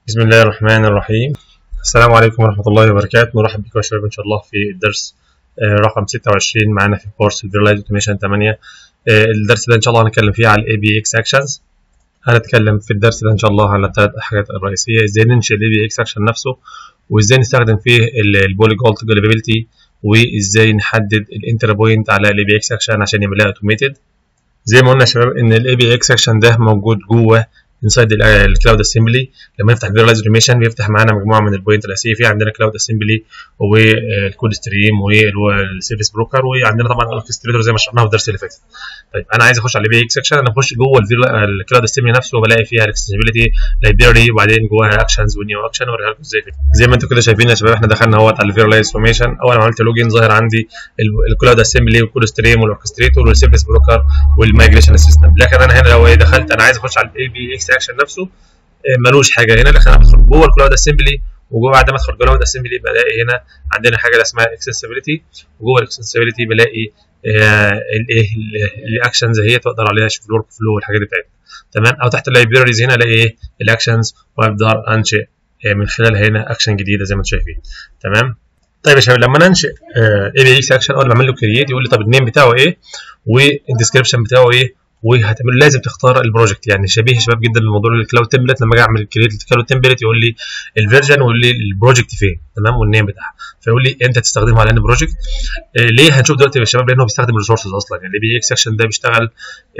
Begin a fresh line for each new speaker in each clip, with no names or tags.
بسم الله الرحمن الرحيم. السلام عليكم ورحمة الله وبركاته. نرحب بكم يا شباب إن شاء الله في الدرس رقم 26 معانا في كورس الفيرلايز اوتوميشن 8. الدرس ده إن شاء الله هنتكلم فيه على الاي بي اكس اكشنز. هنتكلم في الدرس ده إن شاء الله على الثلاث حاجات الرئيسية: إزاي ننشئ الاي بي اكس اكشن نفسه، وإزاي نستخدم فيه البوليجون جولابيلتي، وإزاي نحدد الانتر بوينت على الاي بي اكس اكشن عشان يعملها اوتوميتد. زي ما قلنا يا شباب ان الاي بي اكس اكشن ده موجود جوه انسايد الكلاود اسمبلي. لما نفتح فيرلايز اوتوميشن بيفتح معانا مجموعه من البوينت الاساسيه. في عندنا كلاود اسمبلي والكود ستريم والسيرفيس بروكر، وعندنا طبعا الاوركستريتور زي ما شرحناه في الدرس اللي فات. طيب انا عايز اخش على الاي بي اكس اكشن، انا بخش جوه الكلاود اسمبلي نفسه وبلاقي فيها الاكسسبيلتي لايبراري، وبعدين جواها اكشنز ونيو اكشن. اوريها لكم ازاي. زي ما انتم كده شايفين يا شباب احنا دخلنا اهوت على الفيرلايز اوتوميشن. اول ما عملت لوجين ظاهر عندي الكلاود اسمبلي والكود ستريم والاوركستريتور والسيرفيس بروكر والمايجريشن سيستم. لكن انا هنا لو دخلت انا عايز اخش على الاي بي اكس اكشن نفسه ملوش حاجه هنا، لكن انا بدخل جوه الكلاود اسمبلي، وجوه بعد ما ادخل جوه الكلاود اسمبلي بلاقي هنا عندنا حاجه اسمها اكسسبيلتي، وجوه الاكسسبيلتي بلاقي الايه الاكشنز هي تقدر عليها اشوف الورك فلو والحاجات بتاعتها. تمام. او تحت اللايبراريز هنا الاقي ايه الاكشنز، واقدر انشئ من خلالها هنا اكشن جديده زي ما انتم شايفين. تمام. طيب يا شباب لما انا انشئ اي بي اكس اكشن، اول ما اعمل له كرييت يقول لي طب النيم بتاعه ايه والديسكربشن بتاعه ايه، وهتعمل لازم تختار البروجكت. يعني شبيه يا شباب جدا للموضوع الكلاود تمبلت. لما اجي اعمل كرييت الكلاود تمبلت يقول لي الفيرجن ويقول لي البروجكت فين، تمام، والنيم بتاعها، فيقول لي انت تستخدمه على ان بروجكت. ليه؟ هنشوف دلوقتي يا شباب. لانه بيستخدم الريسورسز اصلا. يعني الاي بي اكس اكشن ده بيشتغل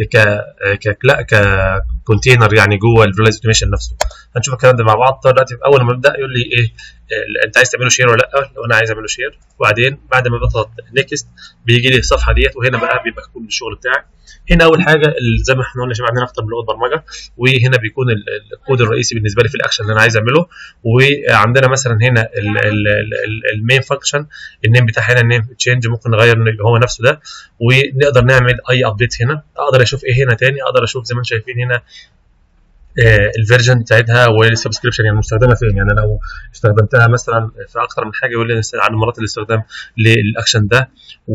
ك كونتينر يعني جوه الفيرلايز اوتوميشن نفسه. هنشوف الكلام ده مع بعض. دلوقتي اول ما ابدا يقول لي ايه انت عايز تعمله شير ولا لا. لو انا عايز اعمله شير، وبعدين بعد ما بضغط نيكست بيجي لي الصفحه ديت، وهنا بقى بيبقى كل الشغل بتاعك. هنا اول حاجه زي ما احنا قلنا يا شباب عندنا اكتر من لغه برمجه، وهنا بيكون الكود الرئيسي بالنسبه لي في الاكشن اللي انا عايز اعمله. وعندنا مثلا هنا المين فانكشن النيم بتاعها هنا النيم تشينج، ممكن نغير هو نفسه ده، ونقدر نعمل اي ابديت هنا. اقدر اشوف ايه هنا تاني، اقدر اشوف زي ما انتم شايفين هنا الفيرجن بتاعتها والسبسكريبشن يعني مستخدمه فين. يعني انا لو استخدمتها مثلا في اكتر من حاجه يقول لي عن مرات الاستخدام للاكشن ده.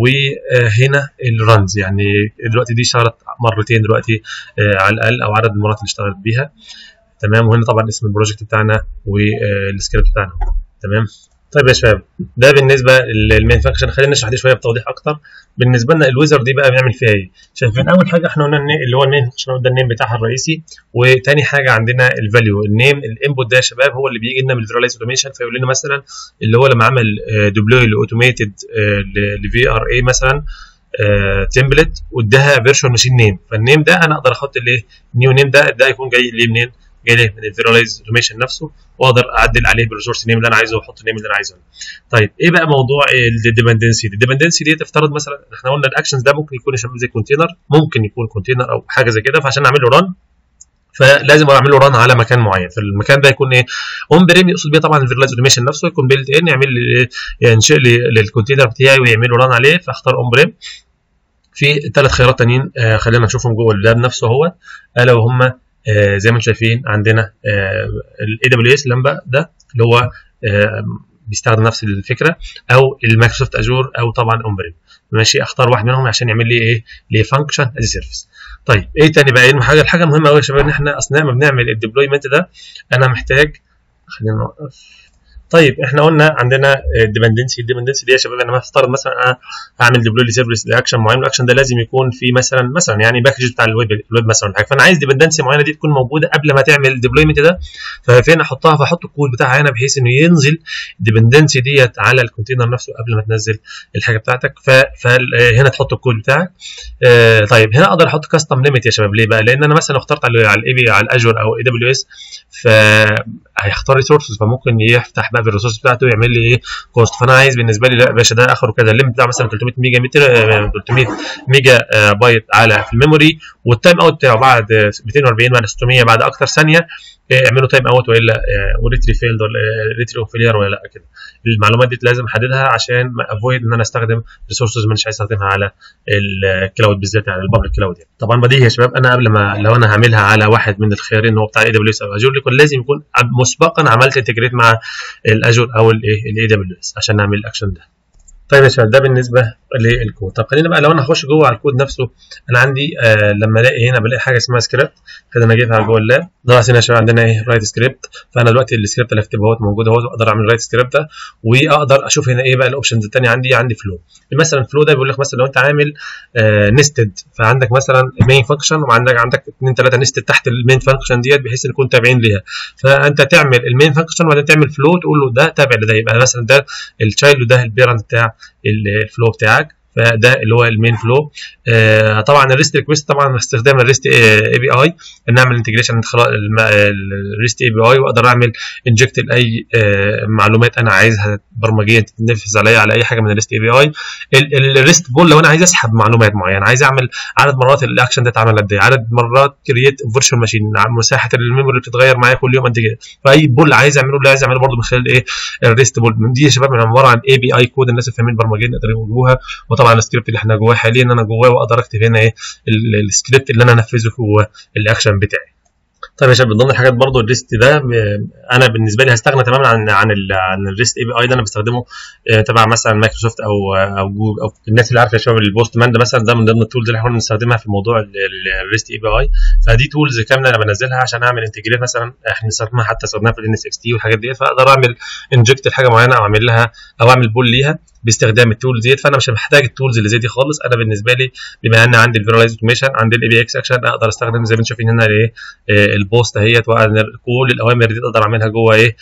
وهنا الرنز، يعني دلوقتي دي اشتغلت مرتين دلوقتي على الاقل، او عدد المرات اللي اشتغلت بيها. تمام. وهنا طبعا اسم البروجكت بتاعنا والسكريبت بتاعنا. تمام. طيب يا شباب ده بالنسبه للمين فانكشن. خلينا نشرح دي شويه بتوضيح اكتر. بالنسبه لنا الويزر دي بقى بنعمل فيها ايه؟ شايفين اول حاجه احنا قلنا اللي هو النيم، ده النيم بتاعها الرئيسي. وتاني حاجه عندنا الفاليو. النيم الانبوت ده يا شباب هو اللي بيجي لنا من الفيرلايز اوتوميشن، فيقول لنا مثلا اللي هو لما عمل ديبلوي لاوتوميتد لفي ار اي مثلا تمبلت واداها فيرتشوال ماشين نيم، فالنيم ده انا اقدر احط الايه نيو نيم ده يكون جاي ليه منين؟ جاي ليه من الفيرلايز اوتوميشن نفسه، واقدر اعدل عليه بالريسورس نيم اللي انا عايزه واحط النيم اللي انا عايزه. طيب ايه بقى موضوع الديبندنسي؟ الديبندنسي دي تفترض مثلا احنا قلنا الاكشنز ده ممكن يكون زي كونتينر، ممكن يكون كونتينر او حاجه زي كده. فعشان اعمل له ران فلازم اعمل له ران على مكان معين. فالمكان ده يكون ايه؟ اون بريم، يقصد بيه طبعا الفيرلايز اوتوميشن نفسه يكون بيلت ان، يعمل لي ينشئ لي للكونتينر بتاعي ويعمل له ران عليه. فاختار اون بريم. في ثلاث خيارات تانيين خلينا نشوفهم جوه اللاب نفسه اهوت، الا وهم زي ما انتم شايفين عندنا الاي دبليو اس لامبا ده اللي هو بيستخدم نفس الفكره، او المايكروسوفت اجور، او طبعا اون بريم. ماشي. اختار واحد منهم عشان يعمل لي ايه؟ ليه فانكشن از سيرفيس. طيب ايه تاني بقى؟ الحاجه المهمه قوي يا شباب ان احنا اثناء ما بنعمل الديبلويمنت ده انا محتاج، خلينا نوقف. طيب احنا قلنا عندنا الديبندنسي دي يا شباب. انا هفترض مثلا انا هعمل ديبلوي لسيرفيس لاكشن معين، والاكشن ده لازم يكون في مثلا يعني باكج بتاع الويب مثلا حاجه، فانا عايز ديبندنسي معينه دي تكون موجوده قبل ما تعمل الديبلويمنت ده. ففين احطها؟ فاحط الكود بتاعها هنا بحيث انه ينزل الديبندنسي ديت على الكونتينر نفسه قبل ما تنزل الحاجه بتاعتك. فهنا تحط الكود بتاعك. طيب هنا اقدر احط كاستم ليميت يا شباب. ليه بقى؟ لان انا مثلا اخترت على الاي بي على الاجور او اي دبليو اس، فهيختار ريسورسز، فممكن يفتح بقى في الريسورس بتاعته ويعمل لي ايه كوست. فانا عايز بالنسبه لي لا يا باشا ده اخره كذا، الليمت بتاع مثلا 300 ميجا بايت على في الميموري، والتايم اوت بتاعه بعد 240 بعد 600 بعد اكتر ثانيه اعملوا تايم اوت، والا وريتري فيلد ولا ريتري اوف فيلير ولا لا كده. المعلومات دي لازم احددها عشان ما افويد ان انا استخدم ريسورسز مش عايز استخدمها على الكلاود بالذات، على البابليك كلاود. يعني طبعا بديهي يا شباب انا قبل ما لو انا هعملها على واحد من الخيارين هو بتاع اي دبليو اس او اجور يكون لازم يكون مسبقا عملت انتجريت مع الاجور او الاي دبليو اس عشان نعمل الاكشن ده. طيب يا شباب ده بالنسبه للكود. طب خلينا بقى لو انا هخش جوه على الكود نفسه، انا عندي لما الاقي هنا بلاقي حاجه اسمها سكريبت، خلينا اجيبها جوه اللاب. دلوقتي هنا يا شباب عندنا ايه؟ رايت سكريبت. فانا دلوقتي السكريبت اللي هكتبه اهوت موجود اهوت، اقدر اعمل رايت سكريبت ده، واقدر اشوف هنا ايه بقى الاوبشنز الثانيه عندي فلو. مثلا فلو ده بيقول لك مثلا لو انت عامل نستد، فعندك مثلا مين فانكشن وعندك 2 3 نستد تحت المين فانكشن ديت بحيث نكون تابعين ليها، فانت تعمل المين فانكشن وبعدين تعمل فلو تقول له ده تابع لده، يبقى مثلا ده التشايلد وده البيرنت بتاع الفلو بتاعك، فده اللي هو المين فلو. طبعا الريست ريكويست طبعا استخدام الريست اي بي اي، نعمل انتجريشن خلاص الريست اي بي اي، واقدر اعمل انجكت لاي معلومات انا عايزها برمجيا تتنفذ عليا على اي حاجه من الريست اي بي اي. الريست بول لو انا عايز اسحب معلومات معينه، عايز اعمل عدد مرات الاكشن ده اتعمل قد ايه، عدد مرات كرييت فيرتشوال ماشين، مساحه الميموري بتتغير معايا كل يوم قد ايه، فاي بول عايز اعمله برضه من خلال ايه؟ الريست بول. دي يا شباب عباره عن اي بي اي كود، الناس الفاهمين برمجيين يقدروا يقولوها. وطبعا السكريبت اللي احنا جواه حاليا انا جواه واقدر اكتب هنا ايه السكريبت اللي انا انفذه هو الاكشن بتاعي. طيب يا شباب من ضمن الحاجات برضو الريست ده، انا بالنسبه لي هستغنى تماما عن الريست اي بي اي ده. انا بستخدمه تبع مثلا مايكروسوفت او جوجل او الناس اللي عارفه يا شباب البوست مان ده مثلا، ده من ضمن التولز اللي احنا بنستخدمها في موضوع الريست اي بي اي. فدي تولز كامله انا بنزلها عشان اعمل انتجريت، مثلا احنا بنستخدمها حتى استخدمناها في الان اس اكس تي والحاجات ديت، فاقدر اعمل انجكت لحاجه معينه او اعمل لها او اعمل بول ليها باستخدام التولز ديت. فانا مش محتاج التولز اللي زي دي خالص. انا بالنسبه لي بما ان عندي الفيراليز اوتوميشن، عندي الاي بي اكس اكشن، اقدر استخدم زي ما انتم شايفين هنا ايه البوست اهيت، كل الاوامر دي اقدر اعملها جوه ايه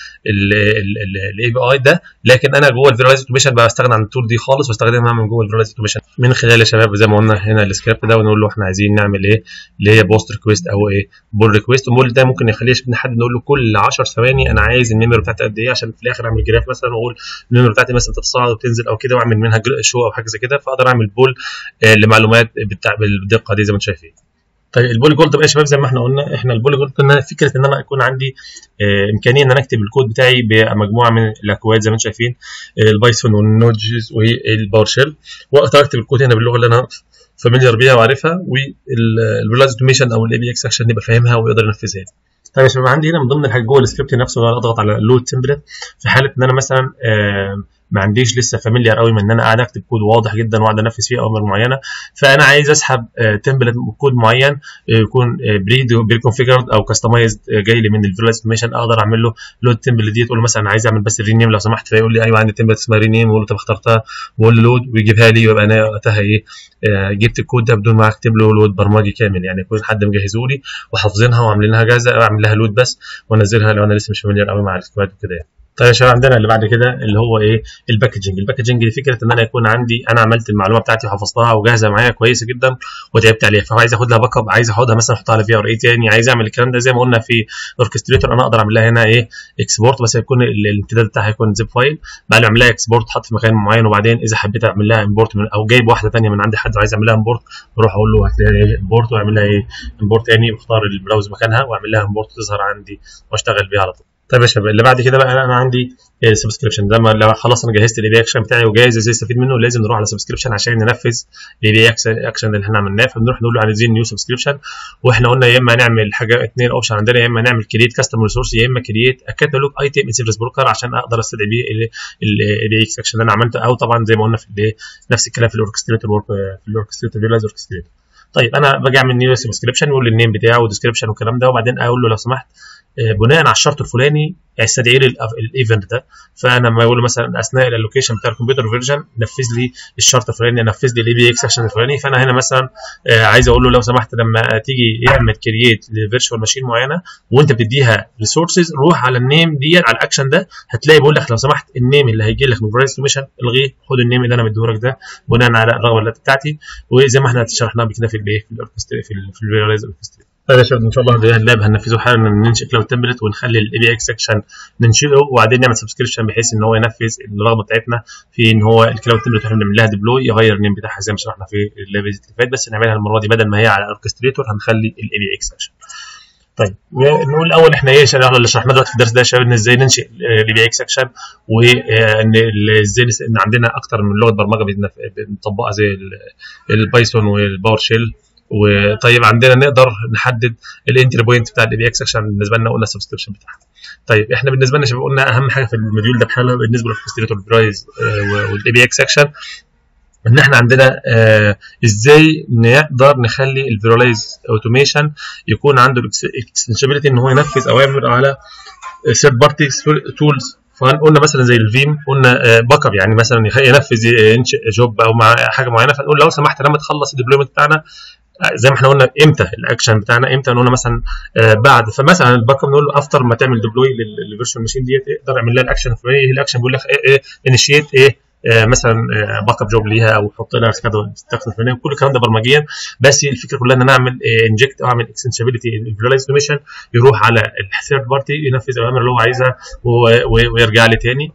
الاي بي اي ده. لكن انا جوه الفيراليز اوتوميشن بستغنى عن التول دي خالص واستخدمها من جوه الفيراليز اوتوميشن من خلال يا شباب زي ما قلنا هنا السكريبت ده، ونقول له احنا عايزين نعمل ايه اللي هي بوست ريكويست او ايه بول ريكويست. والبول ده ممكن نخليه حد نقول له كل 10 ثواني انا عايز الميموري بتاعتي قد ايه، عشان في الاخر اعمل جراف مثلا واقول الميموري بتاعتي مثلا تتصاعد وتنزل او كده، واعمل منها شو او حاجه زي كده، فاقدر اعمل بول لمعلومات بالدقه دي زي ما انتم شايفين. طيب البولي جولد بقى يا شباب زي ما احنا قلنا، احنا البولي جولد ان فكره ان انا يكون عندي امكانيه ان انا اكتب الكود بتاعي بمجموعه من الاكواد زي ما انتم شايفين، البايثون والنودجز والباور شيل، واقدر اكتب الكود هنا باللغه اللي انا فاميليار بيها وعارفها، والفيراليز اوتوميشن او الاي بي اكس اكشن يبقى فاهمها ويقدر ينفذها. طيب يا شباب عندي هنا من ضمن الحاجات جوه السكريبت نفسه انا اضغط على لود تمبلت في حاله ان انا مثلا ما عنديش لسه فاميليار قوي من ان انا قاعد اكتب كود واضح جدا واقعد انفذ فيه اوامر معينه، فانا عايز اسحب تمبلت كود معين يكون بري كونفيجرد او كاستمايزد جاي لي من الفيراليز اوتوميشن، اقدر اعمل له لود تمبلت دي، تقول له مثلا عايز اعمل بس الرينيم لو سمحت، فيقول لي ايوه عندي تمبلت اسمها رينيم، واقول له طب اخترتها واقول له لود ويجيبها لي، ويبقى انا وقتها ايه جبت الكود ده بدون ما اكتب له لود برمجي كامل، يعني يكون حد مجهزه لي وحافظينها وعاملينها جاهزه، اعمل لها لود بس وانزلها لو انا لسه مش فاميليار قوي مع الكواد وكده يعني. طيب يا شباب عندنا اللي بعد كده اللي هو ايه الباكجنج. الباكجنج دي فكره ان انا يكون عندي انا عملت المعلومه بتاعتي وحفظتها وجاهزه معايا كويسه جدا وتعبت عليها، فعايز اخد لها باك اب، عايز اخدها مثلا احطها على في ار اي تاني، عايز اعمل الكلام ده زي ما قلنا في اوركستريتور، انا اقدر اعمل لها هنا ايه اكسبورت، بس يكون الامتداد بتاعها يكون زيب فايل، بعد اعمل لها اكسبورت تحط في مكان معين، وبعدين اذا حبيت اعمل لها امبورت او جايب واحده ثانيه من عند حد وعايز اعمل لها امبورت، بروح اقول له هات لي امبورت واعمل لها ايه امبورت تاني، بختار البراوز مكانها واعمل لها امبورت تظهر عندي واشتغل بيها على طول. طيب يا شباب اللي بعد كده بقى انا عندي سبسكريبشن. لما خلاص انا جهزت الاي بي اكشن بتاعي وجاهز ازاي استفيد منه، لازم نروح على سبسكريبشن عشان ننفذ الاي بي اكشن اللي احنا عملناه، فبنروح نقول له عايزين نيو سبسكريبشن، واحنا قلنا يا اما نعمل حاجه اثنين اوبشن عندنا، يا اما نعمل كرييت كاستم ريسورس، يا اما كرييت كاتالوج ايتم ان سيرفيس بروكر عشان اقدر استدعي بيه الاي بي اكس اللي انا عملته، او طبعا زي ما قلنا في نفس الكلام في الاوركستريتور فيراليز اوركستريتور. طيب انا باجي اعمل نيو سبسكريبشن واقول النيم بتاعه وديسكريبشن والكلام ده، وبعدين اقول له لو سمحت بناء على الشرط الفلاني استدعي لي الايفنت ده، فانا لما اقول له مثلا اثناء الالوكيشن بتاع الكمبيوتر فيرجن نفذ لي الشرط الفلاني، نفذ لي الاي بي اكس اكشن الفلاني، فانا هنا مثلا عايز اقول له لو سمحت لما تيجي اعمل كرييت لفيرتشوال ماشين معينه وانت بتديها ريسورسز، روح على النيم ديت على الاكشن ده، هتلاقي بيقول لك لو سمحت النيم اللي هيجي لك من الفيراليز اوتوميشن الغيه، خد النيم اللي انا مديهولك ده بناء على الرغبه بتاعتي، وزي ما احنا شرحناها بكده في الفيراليز اوركستريتور. هذا يا شباب ان شاء الله ده اللاب هننفذه حالا، ننشئ كلاود تمبلت ونخلي الاي بي اكس سكشن ننشئه، وبعدين نعمل سبسكريبشن بحيث ان هو ينفذ الرغبه بتاعتنا في ان هو الكلاود تمبلت احنا بنعمل لها ديبلوي يغير النيم بتاعها زي ما شرحنا في اللاب اللي فات، بس نعملها المره دي بدل ما هي على اوركستريتور هنخلي الاي بي اكس سكشن. طيب نقول الاول احنا ايه اللي شرحناه دلوقتي في الدرس ده يا شباب، ان ازاي ننشئ الاي بي اكس سكشن، وان ازاي ان عندنا اكتر من لغه برمجه بنطبقها زي البايثون والباور شيل. وطيب عندنا نقدر نحدد الانتري بوينت بتاع الاي بي اكس سكشن بالنسبه لنا، قلنا السبسكريبشن بتاعها. طيب احنا بالنسبه لنا يا شباب قلنا اهم حاجه في الموديول ده بحاله بالنسبه للاوركستريتور فيراليز والاي بي اكس سكشن ان احنا عندنا ازاي نقدر نخلي الفيرلايز اوتوميشن يكون عنده الاكستنشابيلتي ان هو ينفذ اوامر على ثيرد بارتي تولز. فقلنا مثلا زي الفيم، قلنا باك اب، يعني مثلا ينفذ ينشئ جوب او مع حاجه معينه، فنقول لو سمحت لما تخلص الديبلويمنت بتاعنا زي ما احنا قلنا امتى الاكشن بتاعنا امتى، قلنا مثلا بعد، فمثلا الباك اب نقول له افتر ما تعمل ديبلوي للفيرتشوال ماشين ديت اقدر اعمل لها الاكشن الفلاني. ايه الاكشن؟ بيقول لك ايه انيشيت مثلا باك اب جوب ليها، او حط لها استخدم الفلاني، كل الكلام ده برمجيا. بس الفكره كلها ان انا اعمل انجكت او اعمل اكستنشابيلتي الفيرلايز اوتوميشن يروح على الثيرد بارتي ينفذ الاوامر اللي هو عايزها ويرجع لي تاني.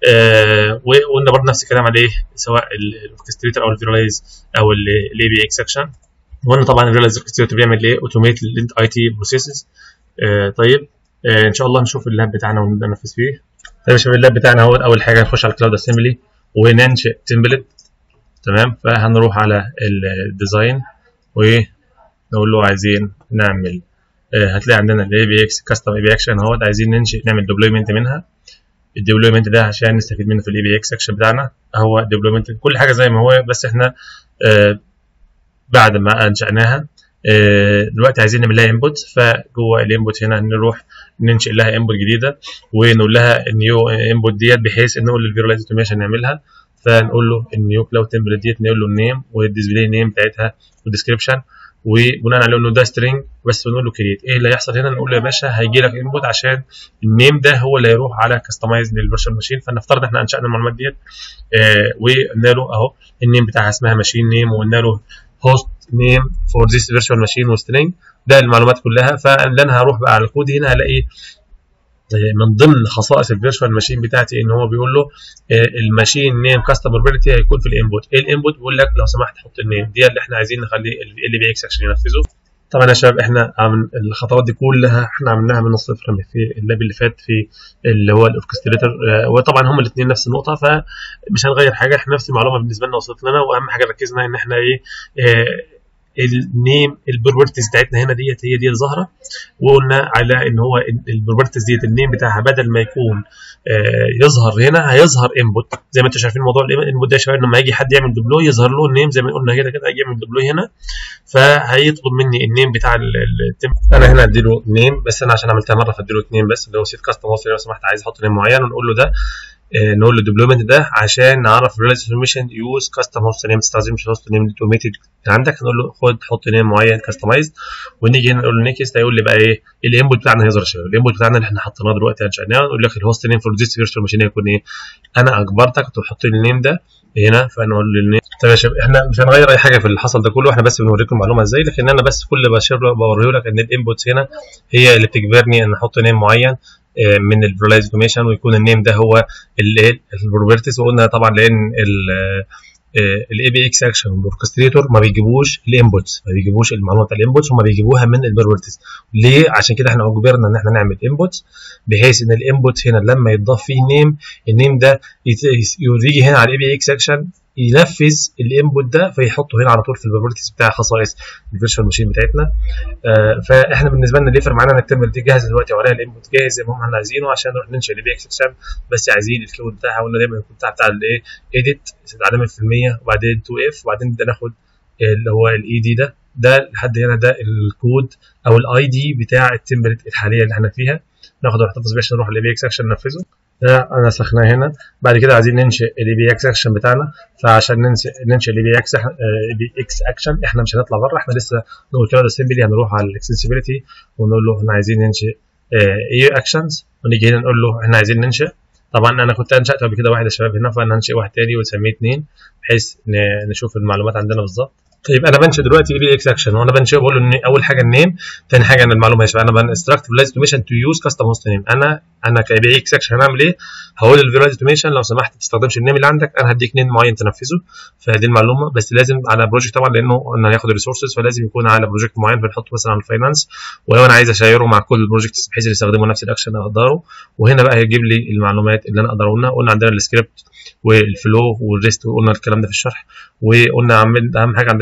وقلنا برضه نفس الكلام عليه سواء الاوركستريتور او الفيرلايز او الاي بي اكس اكشن. وقلنا طبعا الفيرلايز اوركستريتور بيعمل ايه؟ اوتوميت الاي تي بروسيسز. طيب ان شاء الله نشوف اللاب بتاعنا ونبدا ننفذ فيه. طيب شوف اللاب بتاعنا اهو. اول حاجه نخش على الكلاود اسمبلي وننشئ تمبلت. تمام، فهنروح على الديزاين ونقول له عايزين نعمل هتلاقي عندنا الاي بي اكس كاستم اي بي اكشن اهوت، عايزين نعمل ديبلويمنت منها. الديبلويمنت ده عشان نستفيد منه في الاي بي اكس اكشن بتاعنا هو ديبلويمنت كل حاجه زي ما هو، بس احنا بعد ما انشأناها دلوقتي عايزين نعمل لها انبوت. فجوه الانبوت هنا نروح ننشئ لها انبوت جديده ونقول لها النيو انبوت ديت، بحيث نقول للفيرلايز اوتوميشن نعملها. فنقول له النيو كلاود تمبلت ديت، نقول له النيم والديسبلاي نيم بتاعتها والديسكربشن، وبناء على انه ده سترينج بس بنقول له كريت. ايه اللي هيحصل هنا؟ نقول له يا باشا هيجي لك انبوت عشان النيم ده هو اللي هيروح على كاستمايز للفيرتشوال ماشين. فنفترض احنا انشأنا المعلومات ديت وقلنا له اهو النيم بتاعها اسمها ماشين نيم، وقلنا له هوست نيم فور ذيس فيرتشوال ماشين وسترينج، ده المعلومات كلها. فانا هروح بقى على الكود هنا هلاقي من ضمن خصائص الفيرتشوال ماشين بتاعتي ان هو بيقول له الماشين نيم كاستمر بيرتي هيكون في الانبوت. ايه الانبوت؟ بيقول لك لو سمحت حط النيم دي اللي احنا عايزين نخليه ال بي اكس عشان ينفذه. طبعا يا شباب احنا الخطوات دي كلها احنا عملناها من الصفر في اللاب اللي فات في اللي هو الاوركستريتور، وطبعا هما الاثنين نفس النقطه، فمش هنغير حاجه، احنا نفس المعلومه بالنسبه لنا وصلت لنا. واهم حاجه ركزنا ان احنا النيم البروبرتيز بتاعتنا هنا ديت هي دي ظاهره، وقلنا على ان هو البروبرتيز ديت النيم بتاعها بدل ما يكون يظهر هنا هيظهر انبوت. زي ما انتم شايفين موضوع الانبوت ده يا شباب، لما يجي حد يعمل ديبلوي يظهر له النيم زي ما قلنا كده هيجي يعمل ديبلوي هنا، فهيطلب مني النيم بتاع انا هنا اديله نيم، بس انا عشان عملتها مره فاديله 2 بس، اللي هو سيت كاستم لو سمحت عايز احط نيم معين، ونقول له ده نقول له ديبلويمنت ده عشان نعرف ريليز انفورميشن يوز كاستم هوست نيم، ما تستخدمش هوست نيم اوتوميتد عندك. نقول له خد حط نيم معين كاستمايزد، ونيجي هنا نقول له نيكست، هيقول لي بقى ايه الانبوت بتاعنا هيظهر. شباب الانبوت بتاعنا اللي احنا حطيناه دلوقتي انشأناه، نقول لك الهوست نيم فور ذيس فيرتشوال ماشين هيكون ايه. انا اجبرتك تحط لي النيم ده هنا، فنقول له النيم. طيب يا شباب احنا مش هنغير اي حاجه في اللي حصل ده كله، احنا بس بنوريكم المعلومه ازاي، لكن انا بس كل بوريه لك ان الانبوتس هنا هي اللي بتجبرني ان احط نيم معين من الفيرلايز اوتوميشن، ويكون النيم ده هو البروبرتيز. وقلنا طبعا لان الاي بي اكس اكشن والاوركستريتور ما بيجيبوش الانبوتس، ما بيجيبوش المعلومات بتاع الانبوتس، هم بيجيبوها من البروبرتيز. ليه؟ عشان كده احنا اجبرنا ان احنا نعمل انبوتس، بحيث ان الانبوت هنا لما يتضاف فيه نيم، النيم ده يجي هنا على الاي بي اكس اكشن ينفذ الانبوت ده فيحطه هنا على طول في البروبرتيز بتاع خصائص الفيرتشوال ماشين بتاعتنا. فاحنا بالنسبه لنا اللي يفرق معانا ان التمبلت دي جاهزه دلوقتي وعليها الانبوت جاهز زي ما هم احنا عايزينه عشان نروح ننشئ الاي بي اكس اكشن، بس عايزين الكود بتاعها. قلنا دايما الكود بتاع الايه ايديت علامه في المية وبعدين 2 اف وبعدين نبدا ناخد اللي هو الاي دي ده لحد هنا، ده الكود او الاي دي بتاع التمبلت الحاليه اللي احنا فيها. ناخد ونحتفظ بيه عشان نروح الاي بي اكس اكشن ننفذه. ده انا سخناه هنا. بعد كده عايزين ننشئ الاي بي اكس اكشن بتاعنا، فعشان ننشئ الاي بي اكس اكشن احنا مش هنطلع بره، احنا لسه نقول كلاود اسمبلي، هنروح على الاكسسبيلتي ونقول له احنا عايزين ننشئ اي اكشنز، ونيجي هنا نقول له احنا عايزين ننشئ. طبعا انا كنت انشات قبل كده واحد يا شباب هنا، فانا هنشئ واحد تاني ونسميه 2 بحيث نشوف المعلومات عندنا بالظبط. طيب انا بنشئ دلوقتي اي بي اكس اكشن، وانا بنشئ بقول له ان اول حاجه النيم، ثاني حاجه ان المعلومه يا شباب انا بنستراكت فيرلايز اوتوميشن تو يوز كاستم هوست نيم. انا كاي بي اكس اكشن هنعمل ايه؟ هقول للفيرلايز اوتوميشن لو سمحت ما تستخدمش النيم اللي عندك، انا هديك نيم معين تنفذه. فدي المعلومه، بس لازم على بروجكت طبعا لانه قلنا هياخد ريسورسز، فلازم يكون على بروجكت معين بنحطه مثلا على الفاينانس، ولو انا عايز اشيره مع كل البروجكتس بحيث يستخدموا نفس الاكشن اقدره. وهنا بقى هيجيب لي المعلومات اللي انا اقدر قلنا عندنا السكريبت والفلو والريست، وقلنا الكلام ده في الشرح. وقلنا اهم حاجه عندنا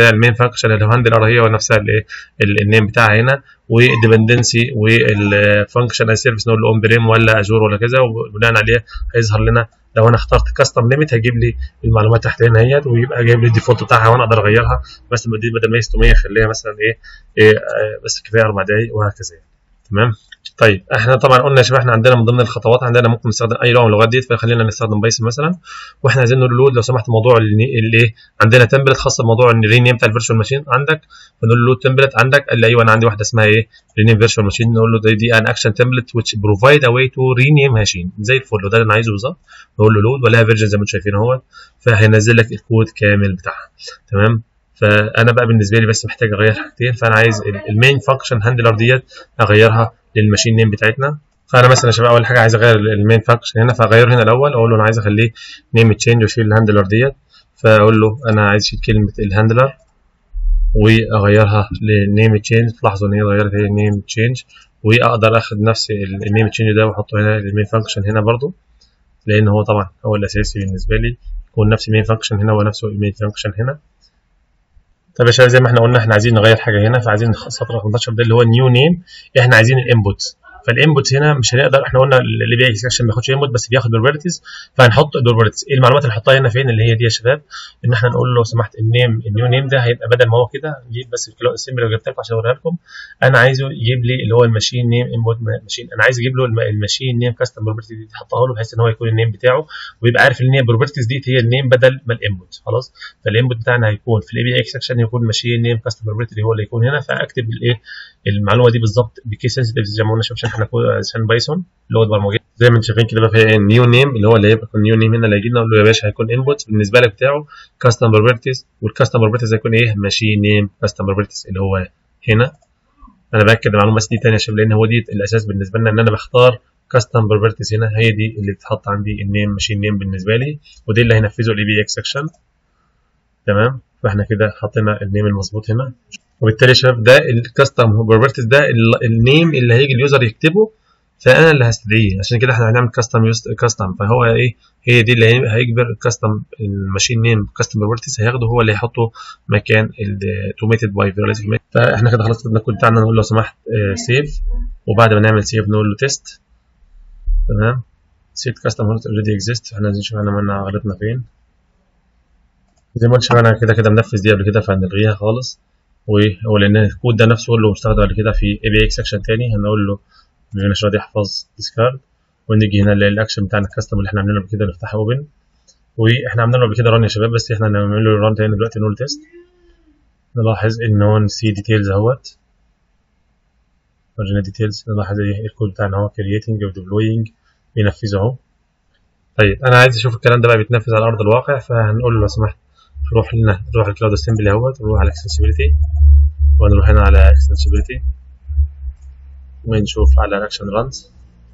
هنا المين فانكشن الهاندلر هي نفسها الايه النيم بتاعها هنا، والديبندنسي والفانكشن از سيرفيس نقول له اون بريم ولا اجور ولا كذا، وبناء عليه هيظهر لنا لو انا اخترت كاستم ليميت هيجيب لي المعلومات تحت هنا اهيت، ويبقى جايب لي الديفولت بتاعها وانا اقدر اغيرها. مثلا بدل ما هي 600 خليها مثلا ايه بس كفايه 4 دقايق وهكذا. تمام. طيب احنا طبعا قلنا يا شباب احنا عندنا من ضمن الخطوات عندنا ممكن نستخدم اي لغه من اللغات دي، فخلينا نستخدم بايثون مثلا. واحنا عايزين نقول له لو سمحت موضوع اللي عندنا تمبلت خاصه بموضوع الرينيم بتاع الفيرتشوال ماشين عندك، فنقول له تمبلت عندك. قال لي ايوه انا عندي واحده اسمها رينيم فيرتشوال ماشين. نقول له دي ان اكشن تمبلت which provide a way to rename ماشين زي الفل، وده اللي انا عايزه بالظبط. نقول له لود ولها فيرجن زي ما انتم شايفين اهوت، فهينزل لك الكود كامل بتاعها. تمام. فانا بقى بالنسبه لي بس محتاج اغير حاجتين، فانا عايز المين فانكشن هاندلر ديت اغيرها للماشين نيم بتاعتنا. فانا مثلا يا شباب اول حاجه عايز اغير المين فانكشن هنا، فاغيره هنا الاول. اقول له انا عايز اخليه نيم تشينج واشيل الهاندلر ديت، فاقول له انا عايز اشيل كلمه الهاندلر واغيرها لنيم تشينج. تلاحظوا ان هي اتغيرت هي نيم تشينج، واقدر اخد نفس النيم تشينج ده واحطه هنا للمين فانكشن هنا برضو، لان هو طبعا هو الاساسي بالنسبه لي يكون نفس المين فانكشن هنا ونفسه المين فانكشن هنا. طب يا شباب زي ما احنا قلنا احنا عايزين نغير حاجه هنا، فعايزين سطر 15 ده اللي هو النيو نيم. احنا عايزين الانبوت، فالانبوت هنا مش هنقدر. احنا قلنا اللي بي اكسكشن ما بياخدش انبوت بس بياخد بروبرتيز، فهنحط البروبرتيز. ايه المعلومات اللي نحطها هنا فين اللي هي دي يا شباب؟ ان احنا نقول له لو سمحت النيم النيو نيم ده هيبقى بدل ما هو كده نجيب بس السيمبل اللي جبت لكم عشان اوريها لكم. انا عايزه يجيب لي اللي هو الماشين نيم انبوت ماشين. انا عايز اجيب له الماشين نيم كاستم بروبرتي دي تحطها له بحيث ان هو يكون النيم بتاعه ويبقى عارف ان هي البروبرتيز دي هي النيم بدل ما الانبوت. خلاص. فالانبوت بتاعنا هيكون في الاي بي اكسكشن يكون ماشين نيم كاستم بروبرتي هو اللي يكون هنا، فاكتب الايه المعلومه دي بالظبط بكيس سنسيتيف زي ما قلنا عشان احنا عشان بايثون لغه برمجيه زي ما انتم شايفين كده. بقى في نيو نيم اللي هو اللي هيبقى النيو نيم هنا اللي هيجي لنا، نقول له يا باشا هيكون انبوت بالنسبه لك بتاعه كاستم بروبرتيز، والكاستم بروبرتيز هيكون ماشين نيم كاستم بروبرتيز اللي هو هنا. انا باكد المعلومه بس دي تاني يا شباب لان هو دي الاساس بالنسبه لنا، ان انا بختار كاستم بروبرتيز هنا هي دي اللي بتتحط عندي النيم ماشين نيم بالنسبه لي، ودي اللي هينفذه الاي بي اكسكشن. تمام. فاحنا كده حطينا النيم المظبوط هنا، وبالتالي يا شباب ده الكاستم بروبرتيز ده النيم اللي هيجي اليوزر يكتبه، فانا اللي هستدعيه. عشان كده احنا هنعمل كاستم فهو هي دي اللي هيجبر الكاستم الماشين نيم كاستم بروبرتيز هياخده هو اللي هيحطه مكان الاوتوميتد باي فيراليتيف. فاحنا كده خلاص كتبنا الكود بتاعنا. نقول له لو سمحت سيف، وبعد ما نعمل سيف نقول له تيست. تمام. سيت كاستم اوريدي اكزيست. احنا عايزين نشوف احنا غلطنا فين. زي ما قلت شباب انا كده نفذ دي قبل كده فهنلغيها خالص، ولان الكود ده نفسه اللي مستخدم قبل كده في اي بي اكسكشن تاني هنقول له مش راضي يحفظ ديسكارد، ونيجي هنا للاكشن بتاعنا الكاستم اللي احنا عاملينه قبل كده نفتحه اوبن، واحنا عاملينه قبل كده ران يا شباب بس احنا هنعمل له ران تاني دلوقتي نقول تيست. نلاحظ ان هو نسي ديتيلز اهوت ورينا ديتيلز. نلاحظ الكود بتاعنا هو كرييتنج وديبلوينج بينفذه اهو. طيب انا عايز اشوف الكلام ده بقى بيتنفذ على ارض الواقع، فهنقول له لو سمحت نروح الكلاود اسمبلي اهوت ونروح على اكسنسبيلتي، ونروح هنا على اكسنسبيلتي ونشوف على الاكشن رانز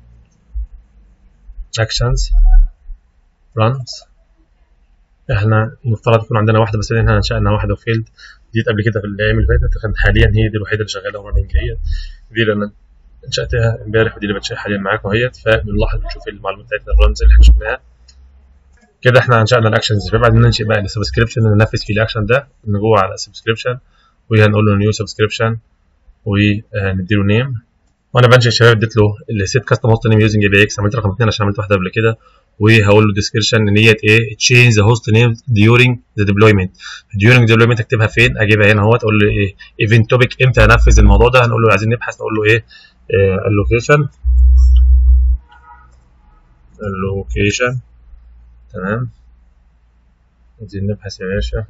اكشنز رانز. احنا المفترض يكون عندنا واحده بس احنا انشأنا واحده وفيلد دي قبل كده في الايام اللي فاتت، كانت حاليا هي دي الوحيده اللي شغاله ورننج هي دي اللي انا انشأتها امبارح ودي اللي بتشتغل حاليا معاكم اهيت. فبنلاحظ بنشوف المعلومات بتاعتنا الرانز اللي احنا شفناها كده. احنا انشأنا الاكشنز بعد ما ننشئ بقى السبسكريبشن ننفذ فيه الاكشن ده نجوه على السبسكريبشن وهنقول له نيو سبسكريبشن ونديله نيم. وانا بنشئ الشباب اديت له السيت كاستم هوست نيم يوزنج اي بي اكس، عملت رقم 2 عشان عملت واحده قبل كده، وهقول له ديسكريبشن ان هي تشينج ذا هوست نيم ديورنج ذا ديبلويمنت. ديورنج ديبلويمنت اكتبها فين؟ اجيبها هنا اهوت. اقول له ايفنت توبيك امتى هنفذ الموضوع ده؟ هنقول له عايزين نبحث نقول له اللوكيشن تمام. عايزين نبحث يا باشا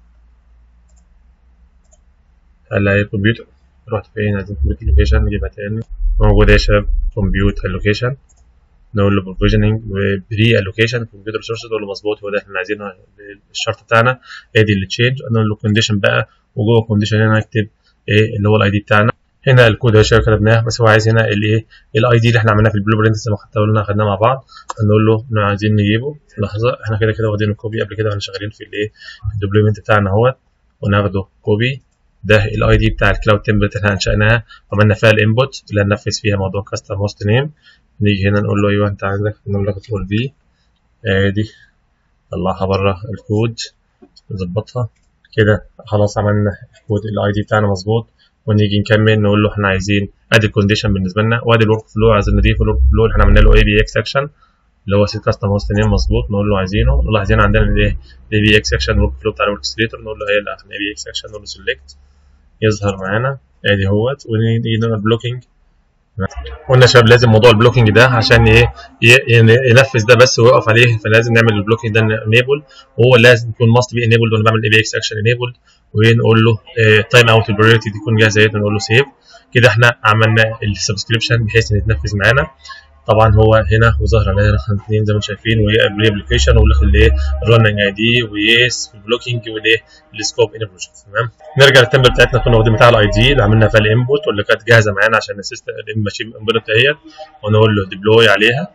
هلا الكمبيوتر رحت فين؟ عايزين كمبيوتر لوكيشن نجيبها تاني موجوده يا شباب كمبيوتر لوكيشن. نقول له بروفيجننج وبري الوكيشن كمبيوتر ريسورسز نقول له مظبوط هو ده احنا عايزينه الشرط بتاعنا ادي اللي تشينج. نقول له كونديشن بقى وجوه الكونديشن هنا نكتب اللي هو الاي دي بتاعنا. هنا الكود يا شباب كتبناه بس هو عايز هنا الاي دي اللي احنا عملناه في البلو برنت زي ما قلنا خدناه مع بعض. هنقول له عايزين نجيبه. لحظه احنا كده واخدين الكوبي قبل كده واحنا شغالين في الديبلويمنت بتاعنا اهوت وناخده كوبي. ده الاي دي بتاع الكلاود تمبلت اللي احنا انشأناها وعملنا فيها الانبوت اللي هننفذ فيها موضوع كاستم هوست نيم. نيجي هنا نقول له ايوه انت عندك نقول له كنترول بي ادي طلعها بره الكود نظبطها كده خلاص عملنا الكود الاي دي بتاعنا مظبوط، ونيجي نكمل نقول له احنا عايزين ادي الكونديشن بالنسبه لنا، وادي الورك فلو عايزين نضيف الورك فلو اللي احنا عملنا له اي بي اكس اكشن اللي هو سيت كاستم هوست نيم مظبوط، نقول له عايزينه، نقول له عايزين عندنا الايه الاي بي اكس اكشن الورك فلو بتاع الاوركستريتور، نقول له ايه اللي الاي بي اكس اكشن، نقول له سيلكت يظهر معانا ادي اهوت، ونيجي نعمل بلوكينج. قلنا يا شباب لازم موضوع البلوكينج ده عشان ينفذ ده بس ويقف عليه، فلازم نعمل البلوكينج ده انيبل، وهو لازم يكون ماست بي انيبل، وانا بعمل اي بي اكس اكشن انيبل، ونقول له تايم اوت البريورتي دي تكون جاهزه، نقول له سيف. كده احنا عملنا السبسكريبشن بحيث ان يتنفذ معانا. طبعا هو هنا وظهر علينا رقم 2 زي ما انتم شايفين، وهي ابلكيشن وداخل الايه الرننج اي دي ويس في البلوكينج والايه السكوب ان بروجكت. تمام، نرجع للتمبل بتاعتنا كنا واخدين بتاع الاي دي اللي عملنا فيها الانبوت واللي كانت جاهزه معانا عشان السيستم ماشين امبلت اهيت، ونقول له ديبلوي عليها،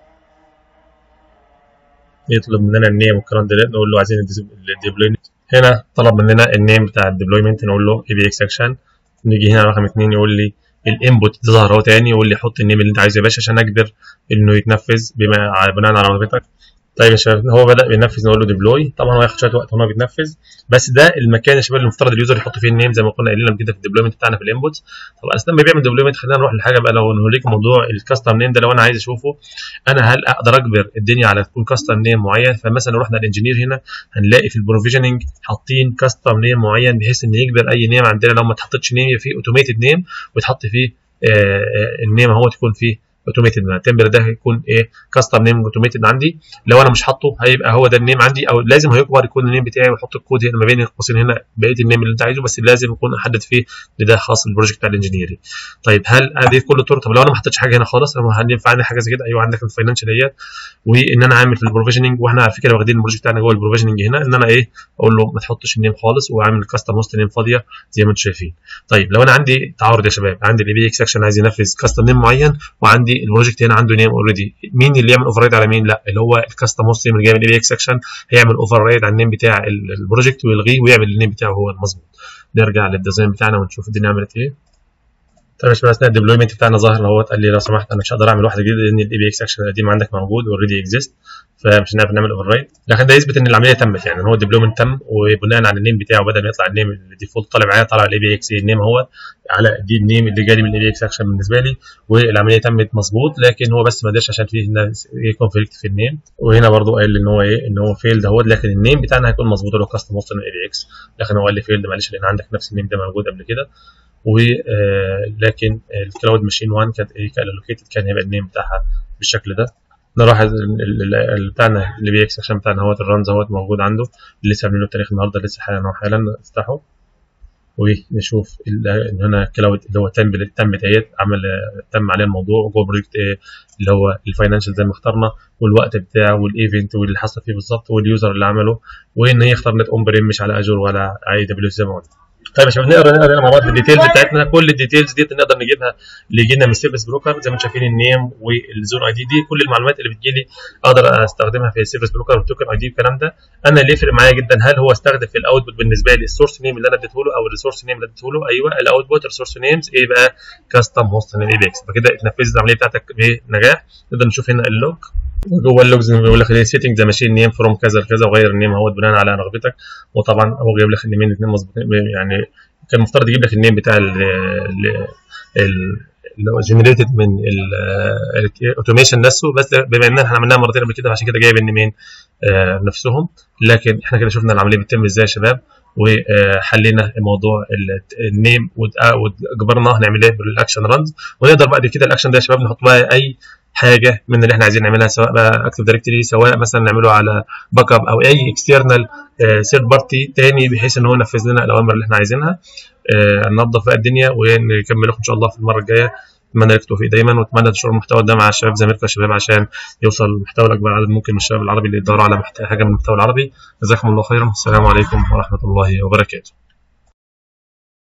يطلب مننا النيم والكلام ده، نقول له عايزين الديبلوي. هنا طلب مننا النيم بتاع الديبلويمنت، نقول له اي بي اكس اكشن. نيجي هنا رقم 2 يقول لي الانبوت ظهر اهو تاني، يقول لي حط النيم اللي انت عايزه يا باشا عشان اقدر انه يتنفذ بناء على رغبتك. طيب يا شباب هو بدا ينفذ، نقول له ديبلوي. طبعا هو هياخد شويه وقت وهو بيتنفذ، بس ده المكان يا شباب اللي المفترض اليوزر يحط فيه النيم زي ما كنا قايلين قبل كده في الديبلويمنت بتاعنا في الانبوت. طب اثناء ما بيعمل ديبلويمنت خلينا نروح لحاجه بقى، لو نوريك موضوع الكاستم نيم ده، لو انا عايز اشوفه انا هل اقدر اجبر الدنيا على تكون كاستم نيم معين. فمثلا رحنا للانجينير هنا هنلاقي في البروفيجننج حاطين كاستم نيم معين بحيث ان يجبر اي نيم عندنا لو ما اتحطتش نيم فيه اوتوميتد نيم، ويتحط فيه النيم اهو تكون فيه اوتوميتد. التمبر ده هيكون ايه كاستم نيم اوتوميتد عندي، لو انا مش حاطه هيبقى هو ده النيم عندي، او لازم هيكبر يكون النيم بتاعي ويحط الكود هنا ما بين القوسين هنا بقيه النيم اللي انت عايزه، بس لازم يكون احدد فيه ان ده خاص بالبروجكت بتاع الانجينيرنج. طيب هل ادي كل الطرق؟ طب لو انا ما حطيتش حاجه هنا خالص، هل ينفع عندي حاجه زي كده؟ ايوه عندك الفاينانشال اهيت، وان انا عامل في البروفيجننج، واحنا على فكره واخدين البروجكت بتاعنا جوه البروفيجننج هنا، ان انا ايه اقول له ما تحطش النيم خالص، وعامل كاستم هوست نيم فاضيه زي ما انتم شايفين. طيب لو انا عندي تعارض يا شباب، عندي الاي بي اكس اكشن عايز ينفذ كاستم نيم معين، وعندي البروجكت هنا عنده نيم اوريدي، مين اللي يعمل اوفر رايد على مين؟ لا، اللي هو الكاستم هوست نيم اللي جاي من الاي بي اكس اكشن هيعمل اوفر رايد على النيم بتاع البروجكت ويلغيه ويعمل النيم بتاعه هو المظبوط. نرجع للديزاين بتاعنا ونشوف الدنيا عملت ايه. طيب يا شباب اثناء الديبلويمنت بتاعنا ظهر اهوت، قال لي لو سمحت انا مش هقدر اعمل واحد جديد لان الاي بي اكس اكشن القديم عندك موجود اوريدي اكزيست، فمش هنعرف نعمل اوفر رايد. لكن ده يثبت ان العمليه تمت، يعني هو الديبلويمنت تم، وبناء على النيم بتاعه بدل ما يطلع النيم الديفولت طالع معايا، طالع الاي بي اكس النيم اهو على دي النيم اللي جالي من الاي بي اكس اكشن بالنسبه لي، والعمليه تمت مظبوط. لكن هو بس ما قدرش عشان فيه كونفليكت في النيم، وهنا برده قال ان هو ايه ان هو فيلد اهوت، لكن النيم بتاعنا هيكون مظبوط اللي هو كاستم هوست اي بي اكس، لكن هو قال لي فيلد معلش لان عندك نفس النيم ده موجود قبل كده. ولكن الكلاود ماشين 1 كانت الوكيتد كان هيبقى النيم بتاعها بالشكل ده. نروح بتاعنا اللي بي اكس اكشن بتاعنا اهوت الرانز اهوت موجود عنده، لسه عاملين له التاريخ النهارده لسه حالا نفتحه ونشوف هنا الكلاود اللي هو تم ديت عمل تم عليه الموضوع جوه بروجكت اللي هو الفاينانشال زي ما اخترنا، والوقت بتاعه والايفنت واللي حصل فيه بالظبط واليوزر اللي عمله، وان هي اختار نت اون بريم مش على اجور ولا اي دبليو زي ما قلنا. طيب يا شباب نقرا مع بعض الديتيلز بتاعتنا، كل الديتيلز دي نقدر نجيبها اللي يجي لنا من السيرفيس بروكر زي ما انتم شايفين، النيم والزون اي دي، دي كل المعلومات اللي بتجي لي اقدر استخدمها في السيرفيس بروكر والتوكن اي دي والكلام ده. انا اللي يفرق معايا جدا هل هو استخدم في الاوتبوت بالنسبه لي السورس نيم اللي انا اديته له او الريسورس نيم اللي اديته له. ايوه الاوتبوت الريسورس نيمز ايه بقى كاستم هوست نيم اي بي اكس، فكده اتنفذت العمليه بتاعتك بنجاح. نقدر نشوف هنا اللوج، وجوه اللوجز بيقول لك سيتنج ذا ماشين نيم فروم كذا لكذا، وغير النيم اهوت بناء على رغبتك. وطبعا هو جايب لك النيمين الاثنين مظبوطين، يعني كان المفترض يجيب لك النيم بتاع اللي هو جنريتد من الاوتوميشن نفسه، بس بما ان احنا عملناها مرتين قبل كده عشان كده جايب النيمين نفسهم. لكن احنا كده شفنا العمليه بتتم ازاي يا شباب، وحلينا موضوع النيم وجبرناه نعمل ايه بالاكشن رانز. ونقدر بعد كده الاكشن ده يا شباب نحط بقى اي حاجه من اللي احنا عايزين نعملها، سواء بقى اكتف دايركتوري، سواء مثلا نعمله على باك اب او اي اكسترنال ثيرد بارتي تاني بحيث ان هو ينفذ لنا الاوامر اللي احنا عايزينها. ننظف بقى الدنيا ونكمل لكم ان شاء الله في المره الجايه. اتمنى لك التوفيق دايما، واتمنى تنشروا المحتوى ده مع الشباب زميلكم يا شباب عشان يوصل المحتوى لاكبر عدد ممكن من الشباب العربي اللي يدوروا على حاجه من المحتوى العربي. جزاكم الله خيرا، السلام عليكم ورحمه الله وبركاته.